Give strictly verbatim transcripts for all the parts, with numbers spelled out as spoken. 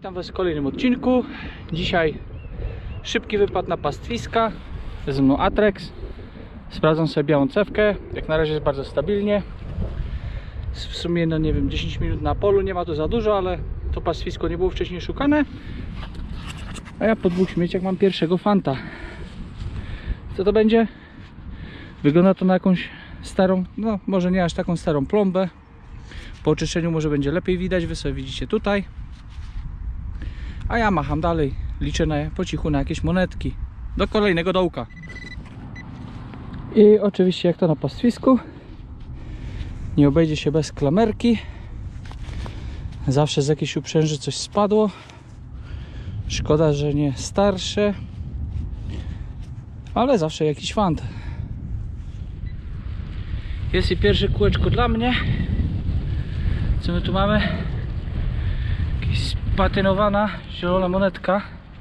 witam Was w kolejnym odcinku. Dzisiaj szybki wypad na pastwiska. Ze mną Atrex. Sprawdzam sobie białą cewkę. Jak na razie jest bardzo stabilnie. W sumie, no nie wiem, dziesięć minut na polu, nie ma to za dużo, ale to pastwisko nie było wcześniej szukane. A ja po dwóch śmieciach mam pierwszego fanta. Co to będzie? Wygląda to na jakąś starą, no może nie aż taką starą plombę. Po oczyszczeniu może będzie lepiej widać, wy sobie widzicie tutaj. A ja macham dalej, liczę na, po cichu na jakieś monetki. Do kolejnego dołka. I oczywiście jak to na pastwisku, nie obejdzie się bez klamerki. Zawsze z jakiejś uprzęży coś spadło. Szkoda, że nie starsze, ale zawsze jakiś fant. Jest i pierwsze kółeczko dla mnie. Co my tu mamy? Jakaś spatynowana zielona monetka.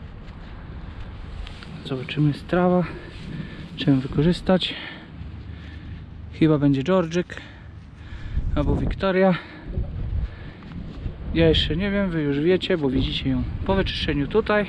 Zobaczymy, jest trawa. Trzeba wykorzystać. Chyba będzie Georgik albo Wiktoria. Ja jeszcze nie wiem, wy już wiecie, bo widzicie ją po wyczyszczeniu tutaj.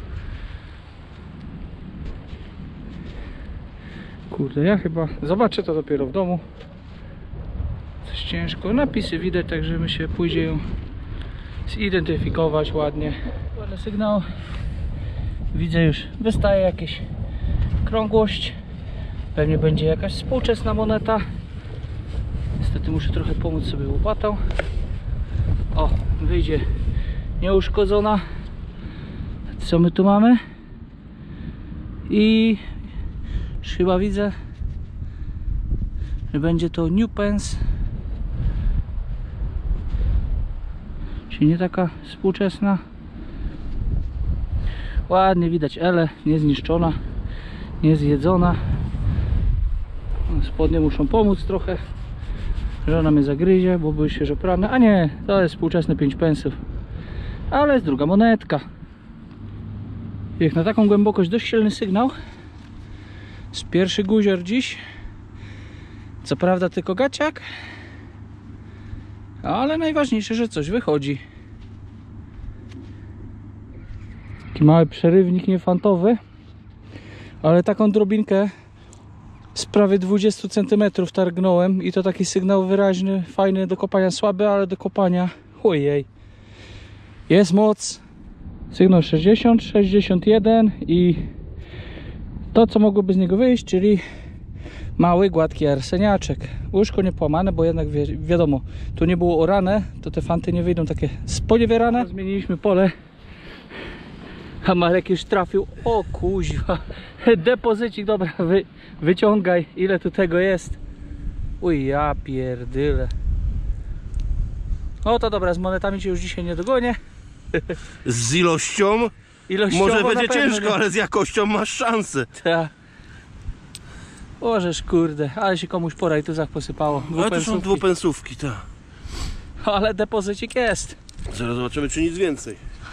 Kurde, ja chyba zobaczę to dopiero w domu. Coś ciężko. Napisy widać, także my się pójdzie ją zidentyfikować ładnie. Ładny sygnał. Widzę, już wystaje jakaś krągłość. Pewnie będzie jakaś współczesna moneta. Niestety muszę trochę pomóc sobie łopatą. O, wyjdzie nieuszkodzona. Co my tu mamy? I już chyba widzę, że będzie to New Pence. Czyli nie taka współczesna. Ładnie widać ele, niezniszczona, niezjedzona. Spodnie muszą pomóc trochę. Żona mnie zagryzie, bo były świeżo prane. A nie, to jest współczesne pięć pensów. Ale jest druga monetka. Jak na taką głębokość dość silny sygnał. Z pierwszy guzior dziś. Co prawda tylko gaciak. Ale najważniejsze, że coś wychodzi. Taki mały przerywnik niefantowy. Ale taką drobinkę z prawie dwudziestu centymetrów targnąłem. I to taki sygnał wyraźny, fajny do kopania, słaby, ale do kopania. Ojej. Jest moc. Sygnał sześćdziesiąt, sześćdziesiąt jeden i to, co mogłoby z niego wyjść, czyli mały, gładki arseniaczek. Łóżko nie połamane, bo jednak wi wiadomo, tu nie było orane, to te fanty nie wyjdą takie sponiewierane. Zmieniliśmy pole, a Marek już trafił. O kuźwa, depozycik, dobra, wy, wyciągaj, ile tu tego jest. Uj, ja pierdyle. O to dobra, z monetami cię już dzisiaj nie dogonię. Z ilością, Ilościowo może będzie ciężko, nie. ale z jakością masz szansę. Ta. Ożeż kurde, ale się komuś po rajtuzach posypało. Ale to są dwupensówki, tak. Ale depozycik jest. Zaraz zobaczymy, czy nic więcej.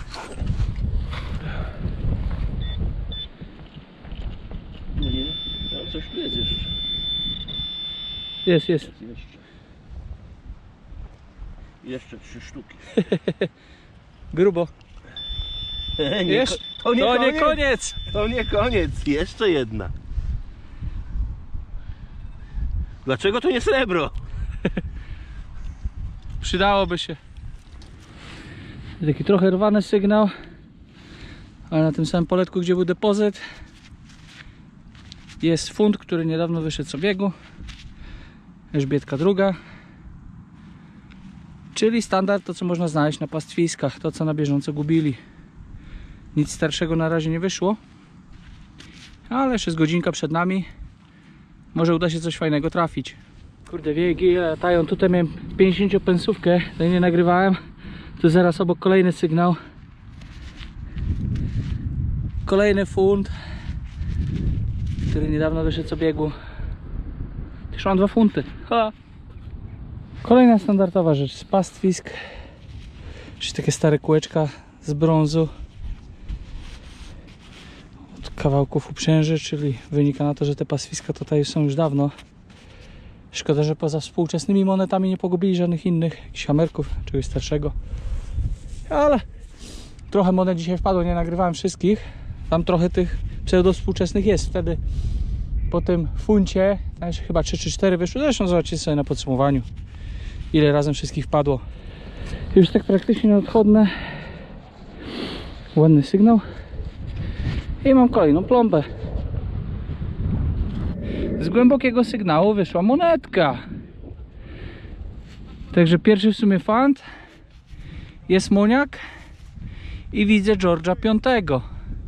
Nie, nie, ale coś tu jest jeszcze. Jest, jest. Jeszcze. Jeszcze trzy sztuki. Grubo. nie, Jesz? to nie, to koniec. nie koniec. To nie koniec. Jeszcze jedna. Dlaczego to nie srebro? Przydałoby się. Taki trochę rwany sygnał, ale na tym samym poletku, gdzie był depozyt, jest funt, który niedawno wyszedł z obiegu. Elżbietka druga. Czyli standard, to co można znaleźć na pastwiskach, to co na bieżąco gubili. Nic starszego na razie nie wyszło, ale jeszcze z godzinka przed nami. Może uda się coś fajnego trafić. Kurde, wieki latają. Tutaj miałem pięćdziesięciopensówkę, to nie nagrywałem. Tu zaraz obok kolejny sygnał. Kolejny funt, który niedawno wyszedł z obiegu. Już mam dwa funty. Ha! Kolejna standardowa rzecz z pastwisk. Czyli takie stare kółeczka z brązu. Od kawałków uprzęży, czyli wynika na to, że te pastwiska tutaj są już dawno. Szkoda, że poza współczesnymi monetami nie pogubili żadnych innych, jakichś hamerków, czegoś starszego. Ale Trochę monet dzisiaj wpadło, nie nagrywałem wszystkich. Tam trochę tych pseudo-współczesnych jest. Wtedy po tym funcie, znaczy chyba trzy czy cztery wyszły. Zresztą zobaczcie sobie na podsumowaniu, ile razem wszystkich wpadło. Już tak praktycznie na odchodne. Ładny sygnał. I mam kolejną plombę. Z głębokiego sygnału wyszła monetka. Także pierwszy w sumie fant. Jest moniak. I widzę George'a piątego.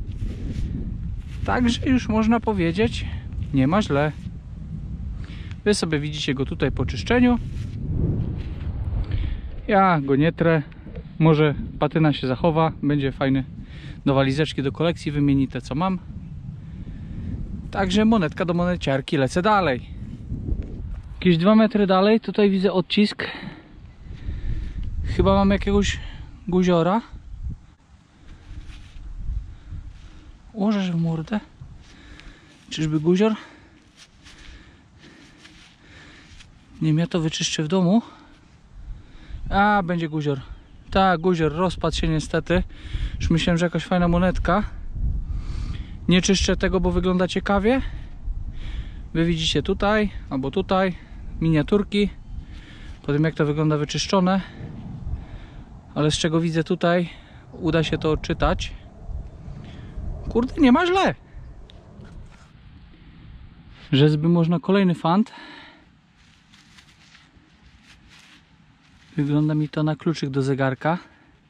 Także już można powiedzieć, nie ma źle. Wy sobie widzicie go tutaj po czyszczeniu. Ja go nie trę. Może patyna się zachowa. Będzie fajny do walizeczki, do kolekcji. Wymieni te co mam. Także monetka do moneciarki. Lecę dalej. Jakieś dwa metry dalej. Tutaj widzę odcisk. Chyba mam jakiegoś guziora. Ułożę w mordę. Czyżby guzior? Nie wiem, ja to wyczyszczę w domu. A, będzie guzior. Tak, guzior, rozpadł się niestety. Już myślałem, że jakaś fajna monetka. Nie czyszczę tego, bo wygląda ciekawie. Wy widzicie tutaj, albo tutaj miniaturki. Po tym jak to wygląda wyczyszczone. Ale z czego widzę tutaj, uda się to odczytać. Kurde, nie ma źle. Rzezby można kolejny fant. Wygląda mi to na kluczyk do zegarka.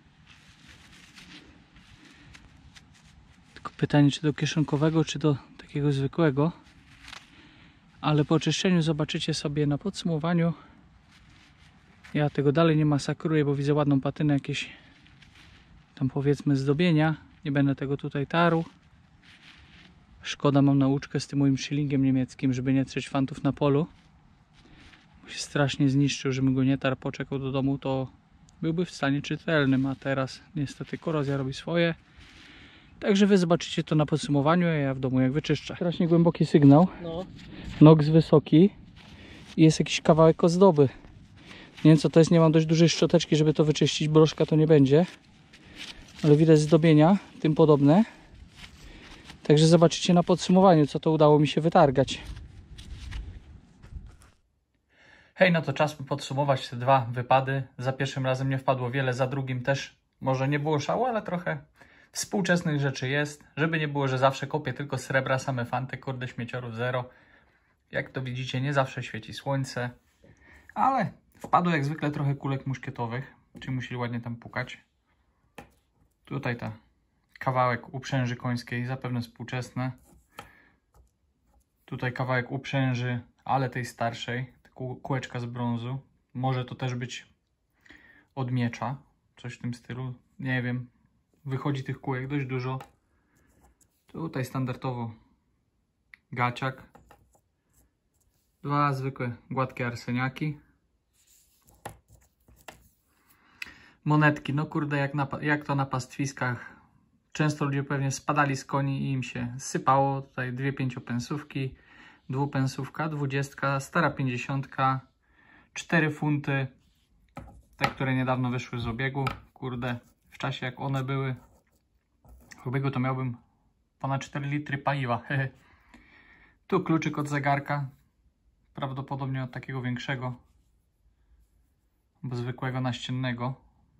Tylko pytanie, czy do kieszonkowego, czy do takiego zwykłego. Ale po oczyszczeniu zobaczycie sobie na podsumowaniu. Ja tego dalej nie masakruję, bo widzę ładną patynę, jakieś tam powiedzmy zdobienia. Nie będę tego tutaj tarł. Szkoda, mam nauczkę z tym moim shillingiem niemieckim, żeby nie trzeć fantów na polu. Bo się strasznie zniszczył, żebym go nie tarł, poczekał do domu, to byłby w stanie czytelnym, a teraz niestety korozja robi swoje. Także wy zobaczycie to na podsumowaniu, a ja w domu jak wyczyszczę. Strasznie głęboki sygnał. No. Nox wysoki. I jest jakiś kawałek ozdoby. Nie wiem co to jest, nie mam dość dużej szczoteczki, żeby to wyczyścić, broszka to nie będzie. Ale widać zdobienia, tym podobne. Także zobaczycie na podsumowaniu, co to udało mi się wytargać. Hej, no to czas podsumować te dwa wypady. Za pierwszym razem nie wpadło wiele, za drugim też może nie było szału, ale trochę współczesnych rzeczy jest. Żeby nie było, że zawsze kopię tylko srebra, same fanty, kurde, śmieciorów zero. Jak to widzicie, nie zawsze świeci słońce. Ale wpadło jak zwykle trochę kulek muszkietowych, czyli musieli ładnie tam pukać. Tutaj ta kawałek uprzęży końskiej, zapewne współczesne. Tutaj kawałek uprzęży, ale tej starszej, kółeczka z brązu. Może to też być od miecza, coś w tym stylu, nie wiem. Wychodzi tych kółek dość dużo. Tutaj standardowo gaciak. Dwa zwykłe gładkie arseniaki. Monetki, no kurde, jak, na, jak to na pastwiskach. Często ludzie pewnie spadali z koni i im się sypało. Tutaj dwie pięciopensówki, dwupensówka, dwudziestka, stara pięćdziesiątka, cztery funty. Te, które niedawno wyszły z obiegu. Kurde, w czasie jak one były w obiegu, to miałbym ponad cztery litry paliwa. Tu kluczyk od zegarka. Prawdopodobnie od takiego większego, bo zwykłego naściennego.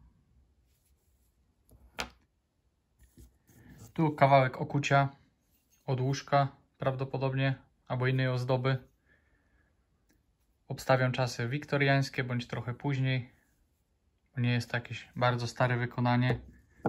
Tu kawałek okucia od łóżka prawdopodobnie, albo innej ozdoby. Obstawiam czasy wiktoriańskie, bądź trochę później, bo nie jest to jakieś bardzo stare wykonanie.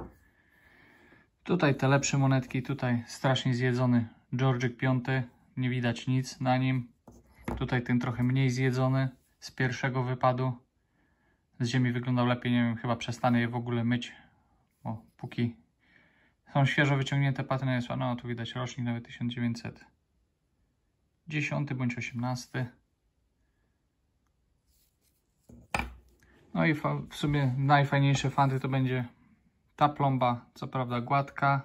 Tutaj te lepsze monetki, tutaj strasznie zjedzony George'ik piąty, nie widać nic na nim. Tutaj ten trochę mniej zjedzony z pierwszego wypadu. Z ziemi wyglądał lepiej, nie wiem, chyba przestanę je w ogóle myć. O, póki są świeżo wyciągnięte patyny, jest, no tu widać rocznik nawet tysiąc dziewięćset dziesiąty bądź osiemnasty. No i w sumie najfajniejsze fanty to będzie ta plomba, co prawda gładka.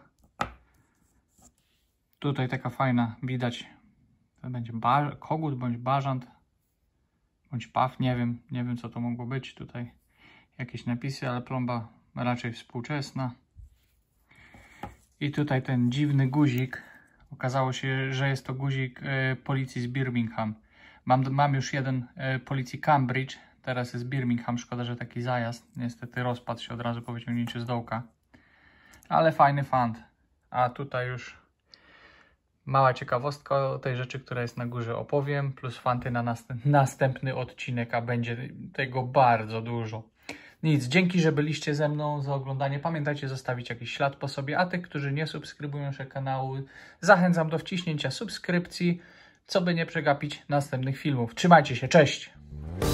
Tutaj taka fajna, widać, to będzie kogut bądź bażant, bądź paw, nie wiem, nie wiem co to mogło być. Tutaj jakieś napisy, ale plomba raczej współczesna. I tutaj ten dziwny guzik. Okazało się, że jest to guzik y, policji z Birmingham. Mam, mam już jeden y, policji Cambridge. Teraz jest Birmingham. Szkoda, że taki zajazd. Niestety rozpadł się od razu po wyciągnięciu z dołka. Ale fajny fant. A tutaj już mała ciekawostka o tej rzeczy, która jest na górze, opowiem. Plus fanty na następ następny odcinek, a będzie tego bardzo dużo. Nic, dzięki, że byliście ze mną, za oglądanie. Pamiętajcie zostawić jakiś ślad po sobie, a tych, którzy nie subskrybują się kanału, zachęcam do wciśnięcia subskrypcji, co by nie przegapić następnych filmów. Trzymajcie się, cześć!